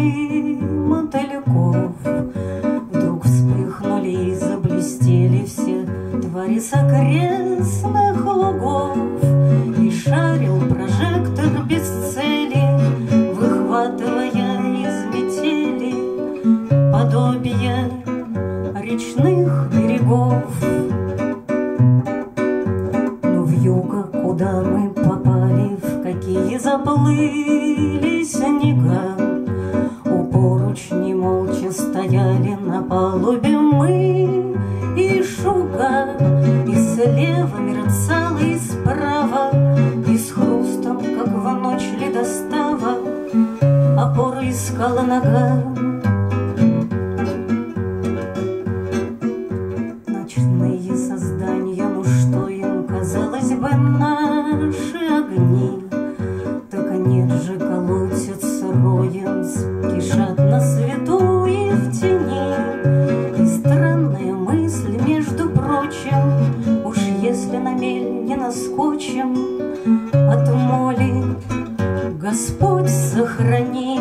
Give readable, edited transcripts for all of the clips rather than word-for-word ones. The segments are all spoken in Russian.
стаи мотыльков. Вдруг вспыхнули и заблестели все твари с окрестных лугов. И шарил прожектор без цели, выхватывая из метели подобие речных берегов. Но вьюга, куда мы попали, в какие заплыли снега, у поручней молча стояли на палубе мы и Шуга. И слева мерцала, и справа, и с хрустом, как в ночь ледостава, опору искала нога. Ночные создания, ну что им, казалось бы, наши огни? Так нет же, колотятся роем, кишат на свету и в тени. И странная мысль, между прочим, уж если на мель не наскочим, от моли Господь сохрани.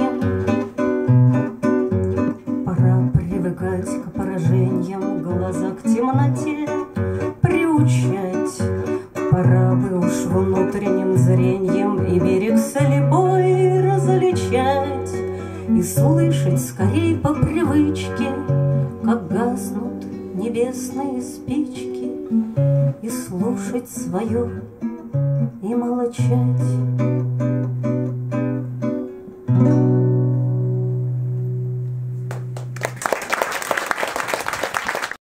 Пора привыкать к поражениям, глаза к темноте приучать. Пора бы уж внутренним зрением и берег слепой различать, и слышать скорей по привычке, как гаснут небесные спички, и слушать свое и молчать.